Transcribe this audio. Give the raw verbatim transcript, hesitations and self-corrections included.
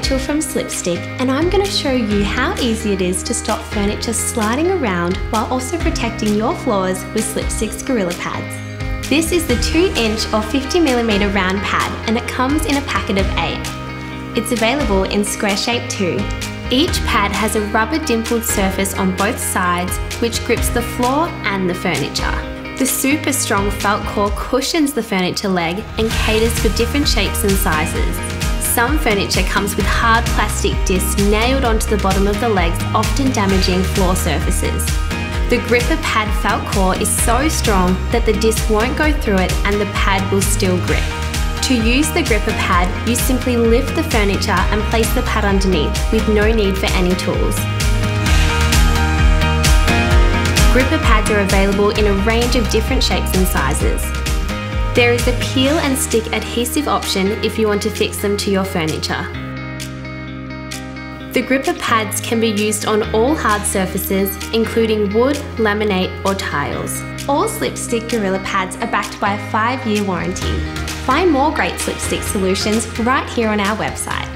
Rachel from Slipstick, and I'm going to show you how easy it is to stop furniture sliding around while also protecting your floors with Slipstick's Gorilla Pads. This is the two inch or fifty millimeter round pad, and it comes in a packet of eight. It's available in square shape too. Each pad has a rubber dimpled surface on both sides which grips the floor and the furniture. The super strong felt core cushions the furniture leg and caters for different shapes and sizes. Some furniture comes with hard plastic discs nailed onto the bottom of the legs, often damaging floor surfaces. The Gripper Pad felt core is so strong that the disc won't go through it and the pad will still grip. To use the Gripper Pad, you simply lift the furniture and place the pad underneath with no need for any tools. Gripper pads are available in a range of different shapes and sizes. There is a peel and stick adhesive option if you want to fix them to your furniture. The Gripper Pads can be used on all hard surfaces, including wood, laminate or tiles. All Slipstick Gorilla Pads are backed by a five year warranty. Find more great Slipstick solutions right here on our website.